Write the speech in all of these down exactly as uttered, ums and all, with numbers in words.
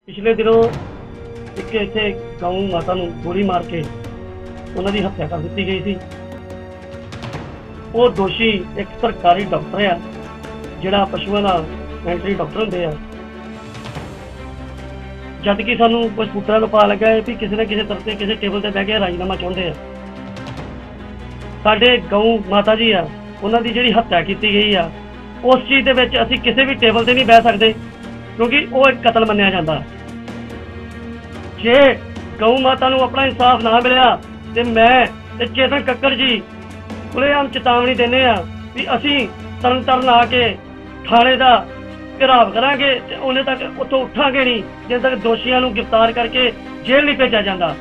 पिछले दिनों एक इत्थे गौ माता नूं गोली मार के उन्हां दी हत्या कर दी गई थी। वो दोषी एक सरकारी डॉक्टर है जिहड़ा पशुओं का वेटरनरी डॉक्टर होंदे आ। जद कि सानूं कुछ सूत्रां तों पता लगा है कि किसी न किसी तरह से किसी टेबल ते बैठ के राजीनामा चाहुंदे आ। साडे गौ माता जी आ उन्हां दी जिहड़ी हत्या कीती गई आ उस चीज़ दे विच असीं किसी भी टेबल ते नहीं बह सकदे क्योंकि वो एक कतल मन्निया जांदा। जे गौ माता नूं अपना इंसाफ ना मिलिया तो मैं ते चेतन कक्कड़ जी खुलेआम चेतावनी देने आ भी असीं तरन ताਰਨ आके थाणे दा घेराव करांगे ते उन्ने तक उत्थों उठांगे नहीं जिस तक दोषियों नूं गिरफ्तार करके जेल नहीं भेजा जांदा।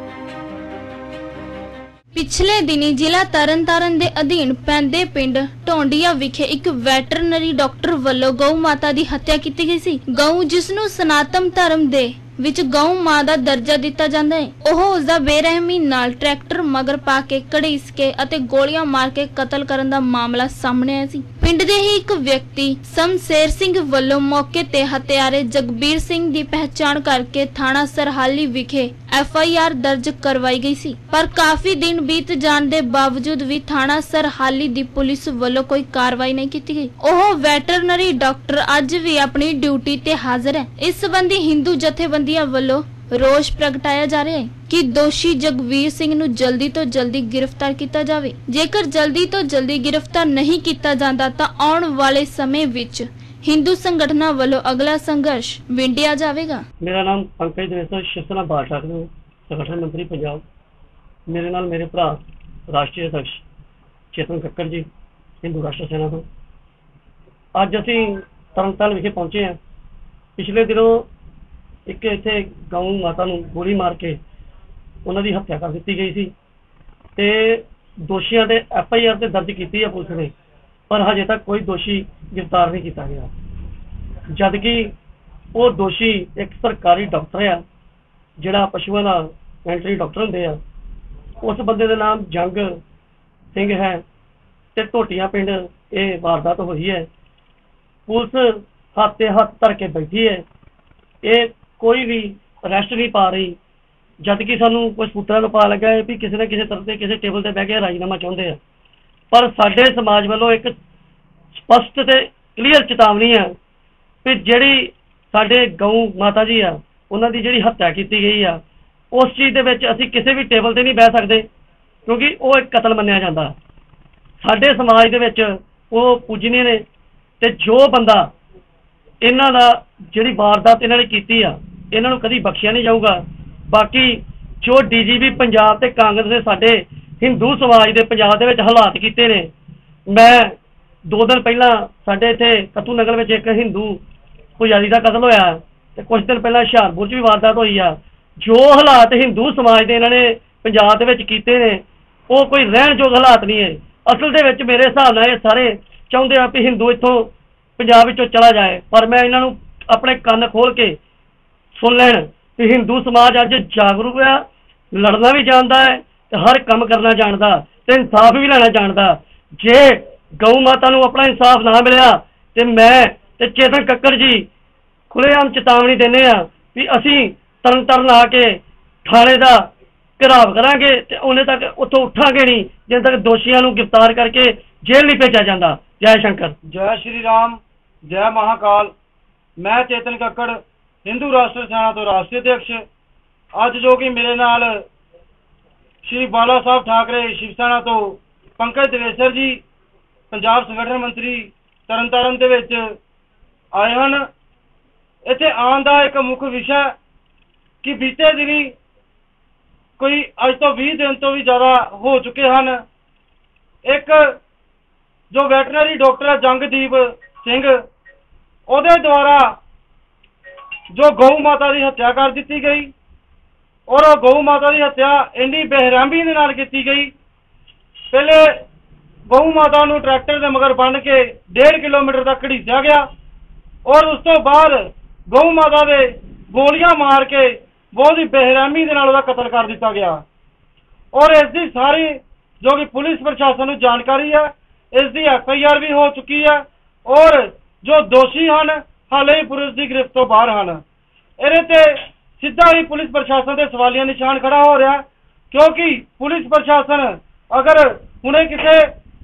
पिछले दिनी जिला तरनताਰਨ ਦੇ ਅਧੀਨ ਪੈਂਦੇ ਪਿੰਡ ਢੋਂਡੀਆਂ ਵਿਖੇ ਇੱਕ ਵੈਟਰਨਰੀ ਡਾਕਟਰ ਵੱਲੋਂ ਗਊ ਮਾਤਾ ਦੀ ਹੱਤਿਆ ਕੀਤੀ ਗਈ ਸੀ। ਗਊ ਜਿਸ ਨੂੰ ਸਨਾਤਨ ਧਰਮ ਦੇ ਵਿੱਚ ਗਊ ਮਾਂ ਦਾ ਦਰਜਾ ਦਿੱਤਾ ਜਾਂਦਾ ਹੈ, ਉਹ ਉਸ ਦਾ ਬੇਰਹਿਮੀ ਨਾਲ ਟਰੈਕਟਰ ਮਗਰ ਪਾ ਕੇ ਘੜੀਸ ਕੇ ਅਤੇ ਗੋਲੀਆਂ ਮਾਰ ਕੇ ਕਤਲ ਕਰਨ ਦਾ ਮਾਮਲਾ ਸਾਹਮਣੇ ਆਇਆ ਸੀ। ਪਿੰਡ ਦੇ ਹੀ ਇੱਕ ਵਿਅਕਤੀ ਸਮਸ਼ੇਰ ਸਿੰਘ ਵੱਲੋਂ ਮੌਕੇ ਤੇ ਹੱਤਿਆਰੇ ਜਗਬੀਰ ਸਿੰਘ ਦੀ ਪਹਿਚਾਣ ਕਰਕੇ ਥਾਣਾ ਸਰਹਾਲੀ ਵਿਖੇ ਐਫ ਆਈ ਆਰ ਦਰਜ ਕਰਵਾਈ ਗਈ ਸੀ। ਪਰ ਕਾਫੀ ਦਿਨ ਬੀਤ ਜਾਣ ਦੇ ਬਾਵਜੂਦ ਵੀ ਥਾਣਾ ਸਰਹਾਲੀ ਦੀ ਪੁਲਿਸ ਵੱਲੋਂ ਕੋਈ ਕਾਰਵਾਈ ਨਹੀਂ ਕੀਤੀ ਗਈ। ਉਹ ਵੈਟਰਨਰੀ ਡਾਕਟਰ ਅੱਜ ਵੀ ਆਪਣੀ ਡਿਊਟੀ ਤੇ ਹਾਜ਼ਰ ਹੈ। ਇਸ ਸੰਬੰਧੀ ਹਿੰਦੂ ਜਥੇਬੰਦੀਆਂ ਵੱਲੋਂ रोष प्रगटाया जा रहा है कि दोषी जगवीर सिंह नूं जल्दी तो जल्दी गिरफ्तार किया जाए। जेकर जल्दी तो जल्दी गिरफ्तार नहीं किया जाता तो आने वाले समय विच हिंदू संगठनों वालों अगला संघर्ष विंडिया जाएगा। मेरा नाम पंकज देवेश्वर शिवसेना भाजपा संगठन मंत्री पंजाब। मेरे नाल मेरे भरा राष्ट्रीय अध्यक्ष चेतन कक्कड़ जी हिंदू राष्ट्र सेना तो अज असीं तरनताਰਨ विखे पहुंचे हैं। पिछले दिनों एक इत्थे गौ माता नूं गोली मार के उन्हां दी हत्या कर दी गई थी ते दोषियों दे एफ आई आर ते दर्ज की है पुलिस ने, पर हजे तक कोई दोषी गिरफ्तार नहीं किया गया। जबकि वो दोषी एक सरकारी डॉक्टर है जिहड़ा पशुओं का वेटरनरी डॉक्टर होंदे आ। उस बंदे का नाम जंग सिंह है ते ढोटियां पिंड ये वारदात हुई है। पुलिस हाथ ते हाथ धर के बैठी है, ये कोई भी अरेस्ट नहीं पा रही। जबकि सानू कुछ सूत्रों को पता लगा है कि किसी न किसी तरह से किसी टेबल से बह के राजीनामा चाहुंदे आ। पर साडे समाज वालों एक स्पष्ट ते क्लीयर चेतावनी है कि जिहड़ी साडे गौ माता जी आ उन्हां दी जिहड़ी हत्या कीती गई आ उस चीज़ दे विच असीं किसी भी टेबल ते नहीं बह सकदे क्योंकि वो एक कतल मन्निया जांदा। साडे समाज दे विच वो पूजनीय ने ते जो बंदा इन्हां दा जिहड़ी वारदात इन्हां ने कीती आ इन्हां नूं कदी बख्शिया नहीं जाऊगा। बाकी जो डी जी पी पंजाब ते कांग्रेस ने साडे हिंदू समाज दे पंजाब दे विच हालात कीते ने, मैं दो दिन पहला साडे इत्थे कत्तू नगर विच एक हिंदू पुजारी दा कतल होया ते कुछ दिन पहला हुशियारपुर च भी वारदात होई आ। जो हालात हिंदू समाज दे इन्हां ने पंजाब दे विच कीते ने वो कोई रहण जोग हालात नहीं है। असल दे विच मेरे हिसाब नाल ये सारे चाहुंदे आ कि हिंदू इत्थों पंजाब विचों चला जाए, पर मैं इन्हां नूं अपने कान खोल के सुन लैण कि हिंदू समाज अज जागरूक है, लड़ना भी जानता है, हर काम करना जानता ते इंसाफ भी लेना जानता। जे गौ माता नूं अपना इंसाफ ना मिलिया तो मैं ते चेतन कक्कड़ जी खुलेआम चेतावनी देने आ भी असीं तरन ताਰਨ आके थाणे दा घेराव करांगे ते उन्ने तक उत्थों उठांगे नहीं जिस तक दोषियों नूं गिरफ्तार करके जेल नहीं भेजा जाता। जय शंकर, जय श्री राम, जय महाकाल। मैं चेतन कक्कड़ हिंदू राष्ट्र सेना तो राष्ट्रीय अध्यक्ष अज जो कि मेरे नाल श्री बाला साहब ठाकरे शिवसेना तो पंकज देवेश्वर जी पंजाब संगठन मंत्री तरनताਰਨ ਦੇ ਵਿੱਚ आए हैं। इत्थे आउण दा एक मुख विषय कि बीते दिनी कोई अज तो बीस दिन तो भी ज़्यादा हो चुके हैं। एक जो वैटरनरी डॉक्टर है जंगदीप सिंह ਉਹਦੇ द्वारा जो गौ माता की हत्या कर दी गई और गौ माता की हत्या इन्नी बेरहमी दे नाल की गई। पहले गौ माता नूं ट्रैक्टर के मगर बन के डेढ़ किलोमीटर तक घड़ीसिया गया और उस तो बाद गौ माता दे गोलियां मार के बहुत ही बेरहमी दे नाल उहदा कतल कर दिता गया। और इसकी सारी जो कि पुलिस प्रशासन नूं जानकारी है, इसकी एफ आई आर भी हो चुकी है और जो दोषी हैं हाले ही पुलिस की गिरफ्त तो बाहर हैं। ਇਹਦੇ ਤੇ ਸਿੱਧਾ ਹੀ ਪੁਲਿਸ ਪ੍ਰਸ਼ਾਸਨ ਦੇ ਸਵਾਲੀਆ ਨਿਸ਼ਾਨ ਖੜਾ ਹੋ ਰਿਹਾ, ਕਿਉਂਕਿ ਪੁਲਿਸ ਪ੍ਰਸ਼ਾਸਨ ਅਗਰ ਹੁਣੇ ਕਿਸੇ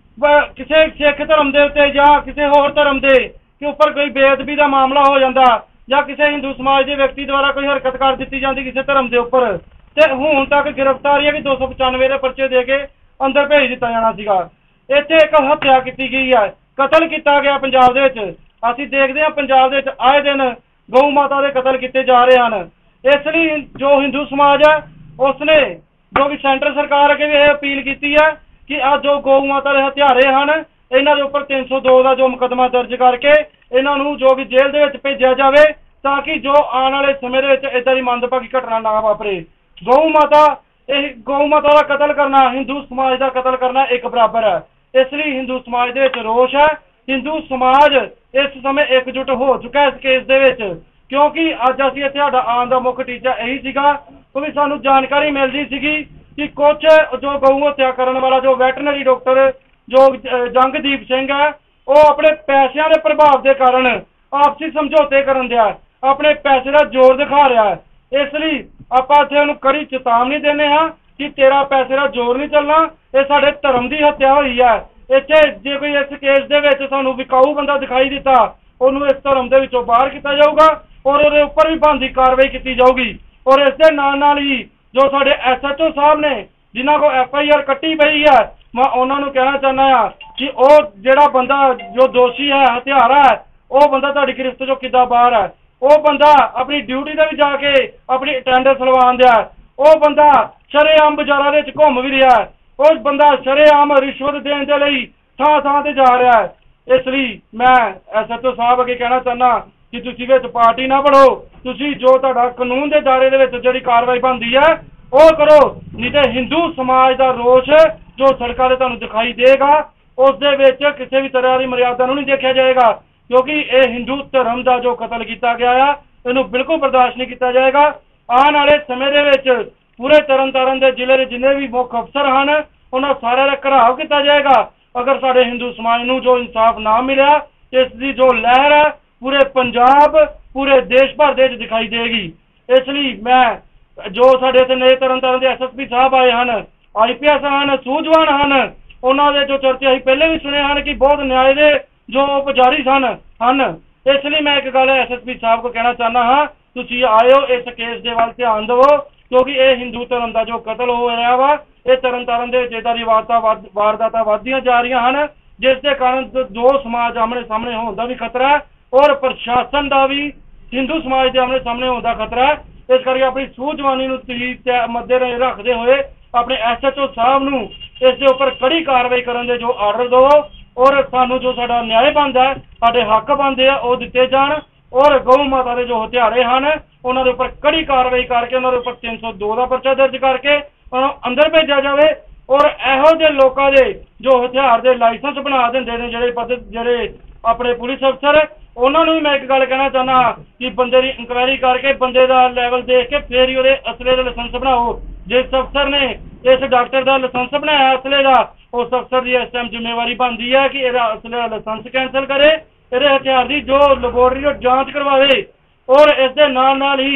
ਕਿਸੇ ਸਿੱਖ ਧਰਮ ਦੇ ਉੱਤੇ ਜਾਂ ਕਿਸੇ ਹੋਰ ਧਰਮ ਦੇ के ऊपर कोई बेअदबी का मामला हो जाता या किसी हिंदू समाज के व्यक्ति द्वारा कोई हरकत कर दी जाती किसी धर्म के उपर, तो हुण तक गिरफ्तारी भी दो सौ पचानवे के परचे दे के अंदर भेज दिता जाना सीगा। इत्थे एक हत्या की गई है, कतल किया गया पंजाब दे विच। असीं देखते हैं पंजाब दे विच आए दिन गौ माता के कतल किए जा रहे हैं। इसलिए जो हिंदू समाज है उसने जो कि सेंटर सरकार अगे भी यह अपील की है कि अज जो गौ माता के हत्यारे हैं इन्हां दे उपर तीन सौ दो का जो मुकदमा दर्ज करके इन्हां नूं जो कि जेल दे विच भेजिया जावे ताकि जो आने वाले समय दे विच इदां दी मंदभागी घटना ना वापरे। गौ माता इह गौ माता का कतल करना हिंदू समाज का कतल करना एक बराबर है, इसलिए हिंदू समाज दे विच रोष है। हिंदू समाज इस समय एकजुट हो चुका है इस केस दे विच, क्योंकि अज असीं इत्थे साडा आउण दा मुख टीचा यही सीगा क्योंकि सानूं जानकारी मिलदी सीगी कि कुछ जो गऊ हत्या करने वाला जो वैटरनरी डॉक्टर जो जंगदीप सिंह है वो अपने पैसों के प्रभाव के कारण आपसी समझौते करन दिया, अपने पैसे का जोर दिखा रहा है। इसलिए आपां इत्थे उहनूं कड़ी चेतावनी देने हाँ कि तेरा पैसे का जोर नहीं चलना, ये साडे धर्म की हत्या हुई है। इत्थे जे कोई इस केस दे विच सानूं विकाऊ बंदा दिखाई दिता उहनूं इस धर्म दे विचों बाहर किया जाऊगा और उहदे उपर भी बनदी कार्रवाई की जाऊगी। और इस दे नाल नाल ही जो साडे एस एच ओ साहब ने जिन्हां को एफ आई आर कट्टी पई है मैं उन्होंने कहना चाहना है कि वह जोड़ा बंदा जो दोषी है हत्यारा है वह बंदा तुहाडी गिरफ्त चों किद्दां बाहर है। वह बंदा अपनी ड्यूटी ते भी जाके अपनी अटेंडेंस लवान दिया, वह बंदा शरेआम बाजारां दे विच घुम भी रहा है, वह बंदा शरेआम रिश्वत देने के लिए थां थां ते जा रहा है। इसलिए मैं एस एच ओ साहब अगे कहना चाहना कि तुसीं विच पार्टी ना बढ़ो, तुसीं जो तुहाडा कानून के दायरे दे विच जिहड़ी कार्रवाई बनदी है वह करो, नहीं तो हिंदू समाज का रोष जो सड़कों से तुहानूं दिखाई देगा उस दे विच किसी भी तरह की मर्यादा नहीं देखा जाएगा, क्योंकि यह हिंदू धर्म का जो कतल किया गया है इनू बिल्कुल बर्दाश्त नहीं किया जाएगा। आने वाले समय दे विच पूरे तरन तारण के जिले के जिन्हें भी मुख अफसर हैं उन्होंने सारे का घराव किया जाएगा अगर साडे हिंदू समाज नूं जो इंसाफ ना मिलिया। इसकी जो लहर है पूरे पंजाब पूरे देश भर दे दिखाई देगी। इसलिए मैं जो साडे इत्थे नए तरन तारण के एस एस पी साहब आए हैं आई पी एस हैं सूझवान हैं उन्होंने जो चर्चे असीं पहले भी सुने हैं कि बहुत न्याय के जो पुजारी सन हैं। इसलिए मैं एक गल एस एस पी साहब को कहना चाहना हाँ तुसीं आयो इस केस के वाल ध्यान दवो, क्योंकि यह हिंदू धर्म का जो कतल हो रहा वा ये तरन तारण के इदां दी वारदातां वधदियां जा रही हैं जिसके कारण दो समाज आमने सामने होने का भी खतरा है और प्रशासन का भी हिंदू समाज के आमने सामने होने का खतरा है। इस करके अपनी सूझवानी मद्देनजर रखते हुए अपने एस एच ओ साहब नूं इसके उपर कड़ी कार्रवाई करने के जो आर्डर दो और सानू जो साडा न्याय बनता है साडे हक बनते हैं वो दिते जाण और गौ माता के जो हत्यारे हैं उन्होंने उपर कड़ी कार्रवाई करके उन्होंने उपर तीन सौ दो का परचा दर्ज करके अंदर भेजा जाए और इहो जे लोगों के जो हथियार के लाइसेंस बना देंदे ने जिहड़े पद जिहड़े अपने पुलिस अफसर उन्होंने भी मैं एक गल कहना चाहना कि बंदे की इंक्वायरी करके बंदे का लैवल देख के फिर ही वो असले का लाइसेंस बनाओ। जिस अफसर ने इस डॉक्टर का लाइसेंस बनाया असले का उस अफसर की इस टाइम जिम्मेवारी बनती है कि यह असले का लाइसेंस कैंसल करे, ये हथियार की जो लेबोरेटरी जांच करवावे और इस दे नाल नाल ही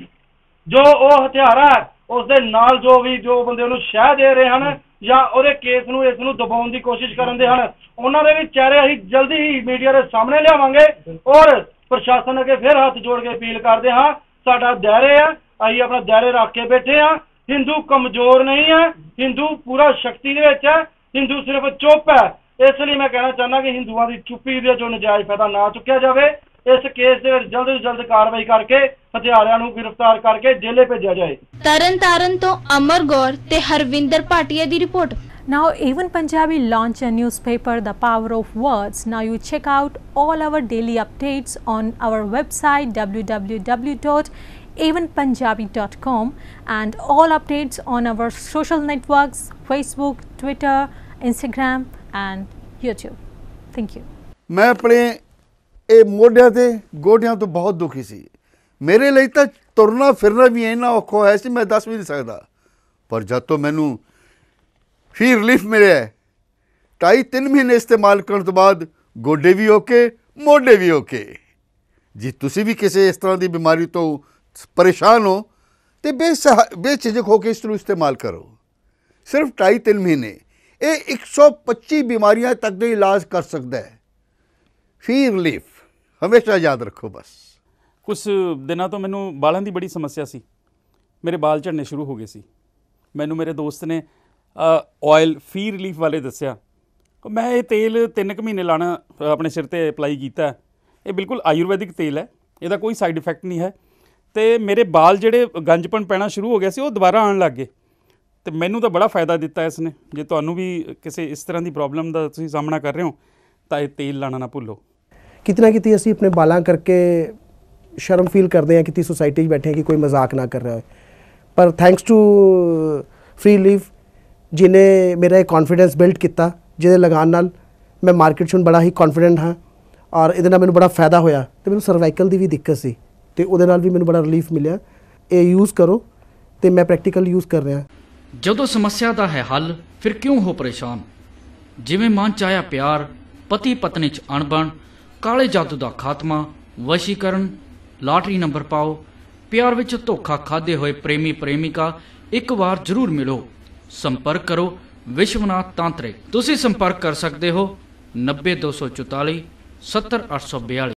जो वो हथियार है उस दे नाल जो भी जो बंदे उन्होंने शह दे रहे हैं या ਉਹਦੇ केस ਨੂੰ ਇਸ ਨੂੰ ਦਬਾਉਣ ਦੀ ਕੋਸ਼ਿਸ਼ ਕਰਨ ਦੇ ਹਨ ਉਹਨਾਂ ਦੇ ਵੀ ਚਿਹਰੇ ਅਸੀਂ ਜਲਦੀ ਹੀ ਮੀਡੀਆ ਦੇ ਸਾਹਮਣੇ ਲਿਆਵਾਂਗੇ ਔਰ ਪ੍ਰਸ਼ਾਸਨ ਅੱਗੇ ਫਿਰ ਹੱਥ ਜੋੜ ਕੇ ਅਪੀਲ ਕਰਦੇ ਹਾਂ ਸਾਡਾ ਦਾਇਰੇ ਹੈ ਅਸੀਂ ਆਪਣਾ ਦਾਇਰੇ ਰੱਖ ਕੇ ਬੈਠੇ ਹਾਂ। ਹਿੰਦੂ ਕਮਜ਼ੋਰ ਨਹੀਂ ਹੈ, ਹਿੰਦੂ ਪੂਰਾ ਸ਼ਕਤੀ ਦੇ ਵਿੱਚ ਹੈ, ਹਿੰਦੂ ਸਿਰਫ ਚੁੱਪ ਹੈ। ਇਸ ਲਈ ਮੈਂ ਕਹਿਣਾ ਚਾਹੁੰਦਾ ਕਿ ਹਿੰਦੂਆਂ ਦੀ ਚੁੱਪੀ ਦੇ ਜੋ ਨਜਾਇਜ਼ ਫਾਇਦਾ ਨਾ ਚੁੱਕਿਆ ਜਾਵੇ, इस केस ਦੇ ਵਿੱਚ ਜਲਦ ਤੋਂ ਜਲਦ ਕਾਰਵਾਈ ਕਰਕੇ ਹਥਿਆਰਿਆਂ ਨੂੰ ਗ੍ਰਿਫਤਾਰ ਕਰਕੇ ਜੇਲੇ ਭੇਜਿਆ ਜਾਏ। ਤਰਨ ਤਾਰਨ ਤੋਂ ਅਮਰ ਗੌਰ ਤੇ ਹਰਵਿੰਦਰ ਭਾਟੀਆ ਦੀ report. Now Avan Punjabi launched a newspaper, The Power of Words. Now you check out all our daily updates on our website w w w dot avan punjabi dot com and all updates on our social networks Facebook, Twitter, Instagram and YouTube. Thank you. मैं अपने ਇਹ ਮੋਢਿਆਂ ਤੇ ਗੋਡਿਆਂ ਤੋਂ ਬਹੁਤ ਦੁਖੀ ਸੀ। ਮੇਰੇ ਲਈ ਤਾਂ ਤੁਰਨਾ ਫਿਰਨਾ ਵੀ ਇੰਨਾ ਔਖਾ ਹੋਇਆ ਸੀ ਮੈਂ ਦੱਸ ਵੀ ਨਹੀਂ ਸਕਦਾ, ਪਰ ਜਦ ਤੋਂ ਮੈਨੂੰ ਫੀ ਰਿਲੀਫ ਮਿਲਿਆ ਢਾਈ ਤਿੰਨ ਮਹੀਨੇ ਇਸਤੇਮਾਲ ਕਰਨ ਤੋਂ ਬਾਅਦ ਗੋਡੇ ਵੀ ਓਕੇ ਮੋਢੇ ਵੀ ਓਕੇ। ਜੇ ਤੁਸੀਂ ਵੀ ਕਿਸੇ ਇਸ ਤਰ੍ਹਾਂ ਦੀ ਬਿਮਾਰੀ ਤੋਂ परेशान हो तो बेसहा बेझिझक होकर इसनूं इस्तेमाल करो। सिर्फ ढाई तीन महीने ये एक सौ पच्ची बीमारियां तक का इलाज कर सकता है। फी रिलीफ हमेशा याद रखो। बस कुछ दिनों तो मैनू बालों की बड़ी समस्या सी, मेरे बाल झड़ने शुरू हो गए सी। मैनू मेरे दोस्त ने ऑयल फी रिलीफ वाले दसिया, मैं ये तेल तीन क महीने लाना अपने सिर ते अप्लाई किया। ये बिल्कुल आयुर्वैदिक तेल है, इसदा कोई साइड इफैक्ट नहीं है। तो मेरे बाल जिहड़े गंजपन पैना शुरू हो गया सी, वो दोबारा आउण लग गए। तो मैनू तो बड़ा फायदा दिता इसने। जे तुहानू भी किसी इस तरह की प्रॉब्लम का तुसीं सामना कर रहे हो तो ये तेल लाना ना भुल्लो। किते ना किते असीं अपने बालां करके शर्म फील करते हैं कि सोसाइटी च बैठे हैं कि कोई मजाक ना कर रहा है, पर थैंक्स टू फ्री रिलीफ जिन्हें मेरा एक कॉन्फिडेंस बिल्ड किया, जिहदे लगान नाल मैं मार्केट च बड़ा ही कॉन्फिडेंट हाँ और इहदे नाल मैनूं बड़ा फायदा होया। तो मैनूं सर्वाइकल की भी दिक्कत सी ते उहदे नाल भी मैनूं बड़ा रिलीफ मिलिया। ये यूज़ करो तो मैं प्रैक्टिकल यूज़ कर रहा। ਜਦੋਂ ਸਮੱਸਿਆ ਦਾ ਹੈ ਹੱਲ ਫਿਰ ਕਿਉਂ ਹੋ ਪਰੇਸ਼ਾਨ। ਜਿਵੇਂ ਮਨ ਚ ਆਇਆ ਪਿਆਰ, ਪਤੀ ਪਤਨੀ ਚ ਅਣਬਣ, ਕਾਲੇ ਜਾਦੂ ਦਾ ਖਾਤਮਾ, ਵਸ਼ੀਕਰਨ, ਲਾਟਰੀ ਨੰਬਰ ਪਾਓ, ਪਿਆਰ ਵਿੱਚ ਧੋਖਾ ਖਾਦੇ ਹੋਏ ਪ੍ਰੇਮੀ ਪ੍ਰੇਮਿਕਾ, ਇੱਕ ਵਾਰ ਜ਼ਰੂਰ ਮਿਲੋ। ਸੰਪਰਕ ਕਰੋ ਵਿਸ਼ਵਨਾਥ ਤਾਂਤਰਿਕ। ਤੁਸੀਂ ਸੰਪਰਕ ਕਰ ਸਕਦੇ ਹੋ ਨੱਬੇ ਦੋ ਸੌ ਚੁਤਾਲੀ ਸੱਤਰ ਅੱਠ ਸੌ ਬਿਆਲੀ।